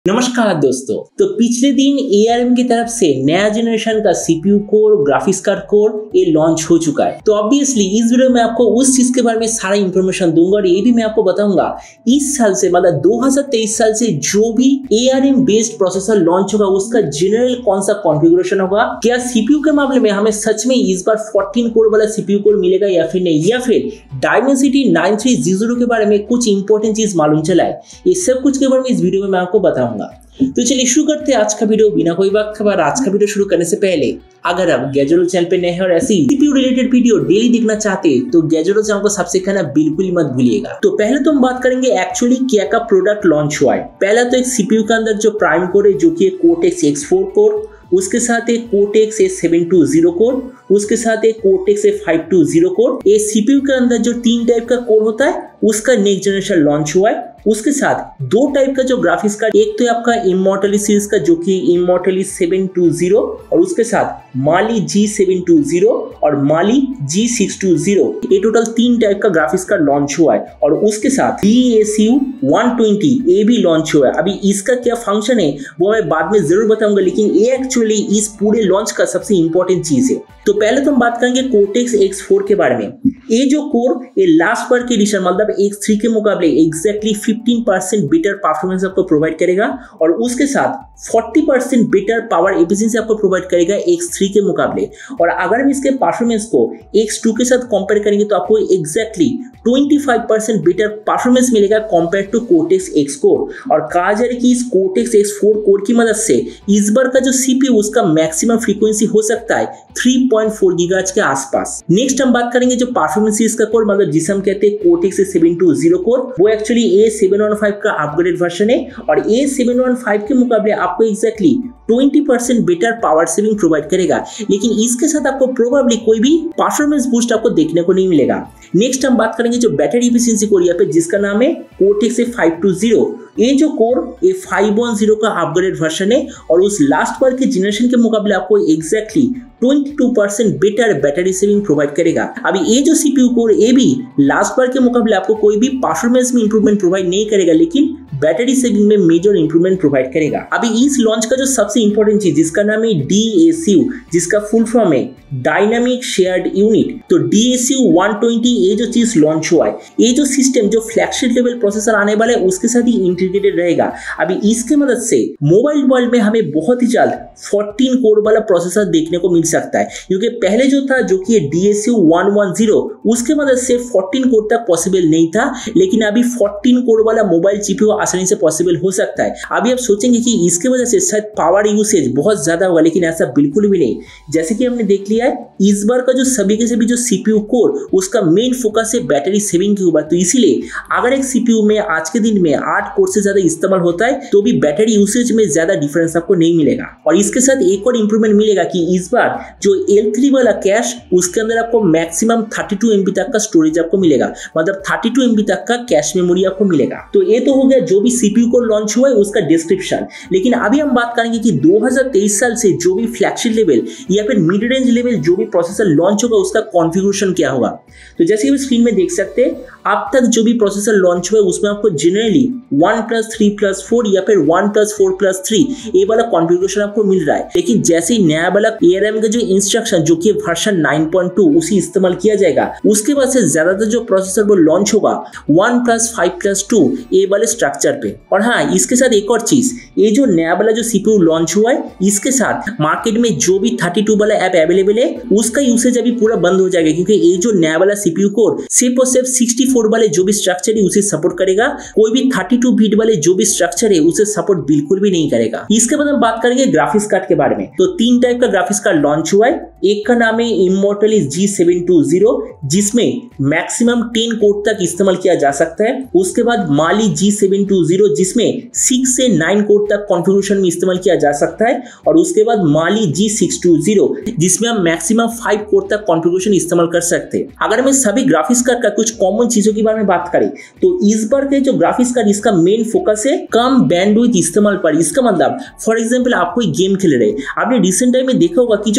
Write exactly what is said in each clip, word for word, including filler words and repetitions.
नमस्कार दोस्तों। तो पिछले दिन ए आर एम की तरफ से नया जनरेशन का CPU core, graphics card core ये लॉन्च हो चुका है। तो ऑब्वियसली इस वीडियो में आपको उस चीज के बारे में सारा इंफॉर्मेशन दूंगा और ये भी मैं आपको बताऊंगा इस साल से मतलब दो हज़ार तेईस साल से जो भी A R M based processor launch होगा उसका जनरल कौन सा कॉन्फ़िगरेशन होगा, क्या सीपीयू के मामले में हमें सच में इस बार चौदह कोर वाला सीपीयू कोर मिलेगा या फिर नहीं, या फिर डायमेंसिटी नाइन थ्री ज़ीरो के बारे में कुछ इंपॉर्टेंट चीज मालूम चला है। ये सब कुछ के बारे में इस वीडियो में मैं आपको बताऊंगा। तो चलिए शुरू करते हैं आज का वीडियो बिना कोई वक्त खबर। आज का वीडियो शुरू करने से पहले अगर आप गैजेरो चैनल पे नए हैं और ऐसी सीपीयू रिलेटेड वीडियो डेली देखना चाहते हैं तो गैजेरो चैनल को सब्सक्राइब करना बिल्कुल ही मत भूलिएगा। तो पहले तो हम बात करेंगे एक्चुअली क्या का प्रोडक्ट लॉन्च हुआ है। पहला तो एक सीपीयू के अंदर जो प्राइम कोर है जो कि कोर्टेक्स एक्स फोर कोर, उसके साथ एक cortex A seven two zero core, उसके साथ एक cortex A five two zero core. ये सीपीयू के अंदर जो तीन टाइप का कोर होता है उसका नेक्स्ट जनरेशन लॉन्च हुआ है। उसके साथ दो टाइप का जो ग्राफिक्स कार्ड, एक तो आपका इमॉर्टली सीरीज का जो कि इमॉर्टली सेवन टू ज़ीरो और उसके साथ Mali G seven two zero और Mali G six two zero. ये टोटल तीन टाइप का ग्राफिक्स कार्ड लॉन्च हुआ है और उसके साथ D A C U one twenty ये भी लॉन्च हुआ है। अभी इसका क्या फंक्शन है वो मैं बाद में जरूर बताऊंगा, लेकिन ये एक्चुअली इस पूरे लॉन्च का सबसे इंपॉर्टेंट चीज है। तो पहले तो हम बात करेंगे कोर्टेक्स एक्स फोर के बारे में। ये जो कोर ये लास्ट बार के एडिशन मतलब एक्स थ्री के मुकाबले exactly fifteen percent better performance आपको प्रोवाइड करेगा और उसके साथ forty percent better power efficiency आपको प्रोवाइड करेगा एक्स थ्री के मुकाबले। और अगर हम इसके परफॉर्मेंस को एक्स टू के साथ कंपेयर करेंगे तो आपको एग्जैक्टली पच्चीस परसेंट बेटर परफॉर्मेंस मिलेगा compare to cortex X core. और कहा जा रहा है कि इस कोर्टेक्स एक्स फोर कोर की मदद से इस बार का जो सीपीयू उसका मैक्सिमम फ्रीक्वेंसी हो सकता है थ्री पॉइंट फोर गीगाहर्ट्ज के आसपास। नेक्स्ट हम बात करेंगे जो परफॉर्मेंस इसका कोर मतलब जिसे हम कहते हैं cortex A seven two zero core, वो actually A seven one five का अपग्रेडेड वर्जन है और ए सेवन वन फाइव के मुकाबले आपको exactly twenty percent better power saving provide करेगा, लेकिन इसके साथ आपको प्रोबेबली कोई भी परफॉर्मेंस बूस्ट आपको देखने को नहीं मिलेगा। नेक्स्ट हम बात करेंगे जो बैटरी एफिशिएंसी कोर यहाँ पे जिसका नाम है cortex A five two zero. ये जो कोर ये फाइव वन ज़ीरो का अपग्रेडेड वर्जन है और उस लास्ट बार के जनरेशन के मुकाबले आपको एग्जैक्टली बाईस percent better battery saving provide करेगा। अभी ये जो सीपीयू कोर ये भी लास्ट बार के मुकाबले आपको कोई भी परफॉर्मेंस में इंप्रूवमेंट प्रोवाइड नहीं करेगा, लेकिन बैटरी सेविंग में मेजर इंप्रूवमेंट प्रोवाइड करेगा। अभी इस लॉन्च का जो सबसे इंपॉर्टेंट चीज जिसका नाम है डी ए सी यू, जिसका फुल फॉर्म है डायनामिक शेयर्ड यूनिट। तो D A C U one twenty ये जो चीज लॉन्च हुआ है, ये जो सिस्टम जो फ्लैगशिप लेवल प्रोसेसर आने वाला है उसके साथ ही इंटीग्रेटेड रहेगा। अभी इसके मदद से मोबाइल वर्ल्ड में हमें बहुत ही जल्द फोर्टीन कोर वाला प्रोसेसर देखने को मिल सकता है, क्योंकि पहले जो था जो कि D A C U one one zero उसके मदद से फोर्टीन कोर तक पॉसिबल नहीं था, लेकिन अभी फोर्टीन कोर वाला मोबाइल जीपीयू आसानी से पॉसिबल हो सकता है। अभी आप सोचेंगे कि इसके वजह से शायद पावर यूसेज बहुत ज्यादा होगा, लेकिन ऐसा बिल्कुल भी नहीं। जैसे कि हमने देख लिया है इस बार का जो सभी के सभी जो सीपीयू कोर उसका मेन फोकस है बैटरी सेविंग के ऊपर। तो इसीलिए अगर एक सीपीयू में आज के दिन में आठ कोर से ज्यादा इस्तेमाल होता है तो भी बैटरी यूसेज में ज्यादा डिफरेंस आपको नहीं मिलेगा। और इसके साथ एक और इंप्रूवमेंट मिलेगा कि इस बार जो एल थ्री वाला कैश उसके अंदर आपको मैक्सिमम थर्टी टू एमबी तक का स्टोरेज आपको मिलेगा, मतलब थर्टी टू एमबी तक का कैश मेमोरी आपको मिलेगा। तो ये तो हो गया जो भी सीपीयू को लॉन्च हुआ है उसका डिस्क्रिप्शन। लेकिन अभी हम बात करेंगे कि दो हज़ार तेईस साल से जो भी फ्लैगशिप लेवल या फिर मिड रेंज लेवल जो भी प्रोसेसर लॉन्च होगा उसका कॉन्फ़िगरेशन क्या होगा। तो जैसे कि स्क्रीन में देख सकते हैं अब तक जो भी प्रोसेसर लॉन्च हुआ है उसमें आपको generally one plus three plus four या फिर one plus four plus three ये वाला कॉन्फ़िगरेशन आपको मिल रहा है। लेकिन जैसे ही नया वाला ए आर एम का जो इंस्ट्रक्शन जो कि वर्जन नाइन पॉइंट टू उसी इस्तेमाल किया जाएगा, उसके बाद से ज्यादातर जो प्रोसेसर वो लॉन्च होगा one plus five plus two ये वाले स्ट्रक्चर पे। और हाँ, इसके साथ एक और चीज, ये जो नया वाला जो सीपीयू लॉन्च हुआ है इसके साथ मार्केट में जो भी थर्टी टू वाला ऐप अवेलेबल है उसका यूसेज अभी पूरा बंद हो जाएगा, क्योंकि ये जो नया वाला सीपीयू कोर सिर्फ और सिर्फ सिक्सटी फोर वाले जो भी स्ट्रक्चर है उसे सपोर्ट करेगा, कोई भी थर्टी टू बिट वाले जो भी स्ट्रक्चर है उसे सपोर्ट बिल्कुल भी नहीं करेगा। इसके बाद हम बात करेंगे ग्राफिक्स कार्ड के बारे में। तो तीन टाइप का ग्राफिक्स कार्ड लॉन्च हुआ है। एक का नाम है Immortalis G seven two zero जिसमें मैक्सिमम टेन कोर तक इस्तेमाल किया जा सकता है। उसके बाद Mali G seven two zero जिसमें सिक्स से नाइन कोर तक कॉन्फ़िगरेशन में इस्तेमाल किया जा सकता है। और उसके बाद Mali G six two zero जिसमें हम मैक्सिमम फाइव कोर तक कॉन्फ़िगरेशन इस्तेमाल कर सकते हैं। अगर हम सभी ग्राफिक्स कार्ड का कुछ कॉमन चीजों के बारे में बात करें तो इस बार के जो ग्राफिक्स कार्ड इसका मेन फोकस है कम बैंडविड्थ इस्तेमाल पर। इसका मतलब फॉर एग्जांपल आप कोई गेम खेल रहे हैं, आपने रिसेंट टाइम में देखा होगा कि जो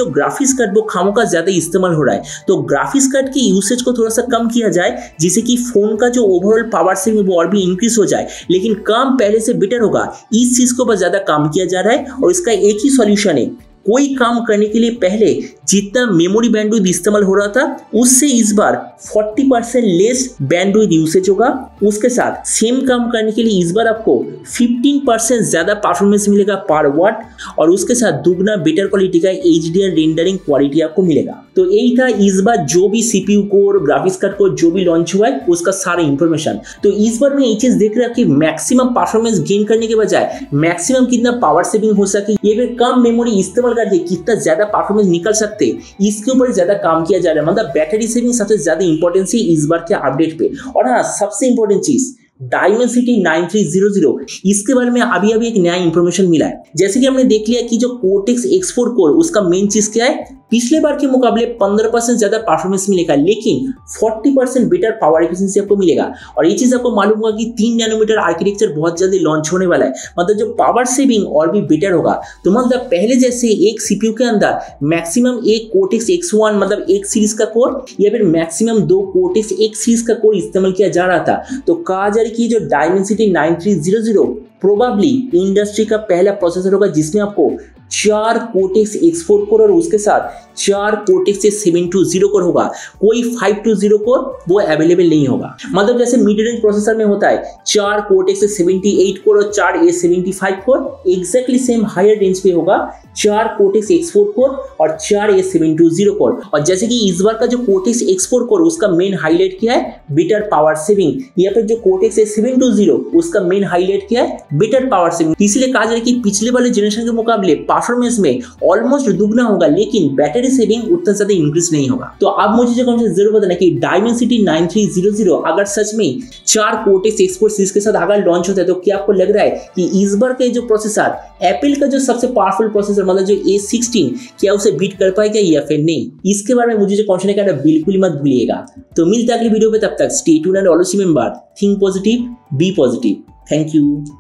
जो ग्राफिक्स कार्ड वो खामोखा ज्यादा इस्तेमाल हो रहा है, तो ग्राफिक्स कार्ड के यूसेज को थोड़ा सा कम किया जाए जिससे कि फोन का जो ओवरऑल पावर सेविंग वो और भी इंक्रीज हो जाए, लेकिन काम पहले से बेटर होगा। इस चीज को बस ज्यादा काम किया जा रहा है और इसका एक ही सॉल्यूशन है, कोई काम करने के लिए पहले जितना मेमोरी बैंडविड्थ इस्तेमाल हो रहा था उससे इस बार चालीस परसेंट लेस बैंडविड्थ यूसेज होगा। उसके साथ सेम काम करने के लिए इस बार आपको पंद्रह परसेंट ज्यादा परफॉर्मेंस मिलेगा पर वाट, और उसके साथ दुगना बेटर क्वालिटी का एचडीआर रेंडरिंग क्वालिटी आपको मिलेगा। तो यही था इस बार जो भी CPU core, graphics card core जो भी लॉन्च हुआ है उसका सारा इंफॉर्मेशन। तो इस बार मैं ये चीज देख रहा कि मैक्सिमम परफॉर्मेंस गेन करने के बजाय मैक्सिमम कितना पावर सेविंग हो सके, ये फिर कम मेमोरी इस्तेमाल करके कितना ज्यादा परफॉर्मेंस निकल सकते, इसके ऊपर ज्यादा काम किया जा रहा है। मतलब बैटरी सेविंग सबसे ज्यादा इंपॉर्टेंस है इस बार के अपडेट पे। और हाँ, सबसे इंपॉर्टेंट चीज Dimensity nine three zero zero, इसके बारे में अभी अभी एक नया इंफॉर्मेशन मिला है। जैसे कि हमने देख लिया कि जो कोर्टेक्स एक्स फोर कोर उसका मेन चीज क्या है, पिछले बार के मुकाबले पंद्रह परसेंट ज्यादा परफॉर्मेंस मिलेगा, लेकिन चालीस परसेंट बेटर पावर एफिशिएंसी आपको मिलेगा। और ये चीज आपको मालूम होगा कि तीन नैनोमीटर आर्किटेक्चर बहुत जल्दी लॉन्च होने वाला है, मतलब जो पावर सेविंग और भी बेटर होगा। तो मतलब पहले जैसे एक सीपीयू के अंदर मैक्सिमम एक कोर्टेक्स एक्स वन मतलब एक सीरीज का कोर या फिर मैक्सिमम दो कोर्टेक्स एक सीरीज का कोर इस्तेमाल किया जा रहा था, तो कहा जा रहा है कि जो Dimensity nine three zero zero probably industry का पहला प्रोसेसर होगा जिसमें आपको चार कोर्टेक्स एक्स फोर कोर और उसके साथ चार cortex seven two zero core होगा। कोई फाइव टू ज़ीरो कोर वो अवेलेबल नहीं होगा। मतलब जैसे मिड रेंज प्रोसेसर में होता है चार कोर्टेक्स सेवेंटी एट कोर और चार A seventy five core, exactly same higher range पे होगा चार कोर्टेक्स एक्स फोर कोर और चार A seven two zero core. और जैसे कि इस बार का जो कोर्टेक्स एक्स फोर कोर उसका मेन हाईलाइट क्या है, बेटर पावर सेविंग, या फिर जो cortex A seven two zero उसका मेन हाईलाइट क्या है, बेटर पावर सेविंग। इसलिए कहा जा रहा है कि पिछले वाले जनरेशन के मुकाबले परफॉर्मेंस में ऑलमोस्ट दुगना होगा, लेकिन बैटरी सेविंग उतना ज्यादा इंक्रीज नहीं होगा। तो आप मुझे जो कमेंट जरूर बताना कि Dimensity nine three zero zero अगर सच में चार कोर्टेक्स एक्स फोर सीरीज के साथ अगर लॉन्च होता है तो क्या आपको लग रहा है कि इस बार का जो प्रोसेसर एप्पल का जो सबसे पावरफुल प्रोसेसर मतलब जो ए सिक्सटीन क्या उसे बीट कर पाएगा या फिर नहीं? इसके बारे में मुझे जो क्वेश्चन करना बिल्कुल मत भूलिएगा। तो मिलता है अगली वीडियो में, तब तक stay tuned and always remember think positive, be positive. Thank you.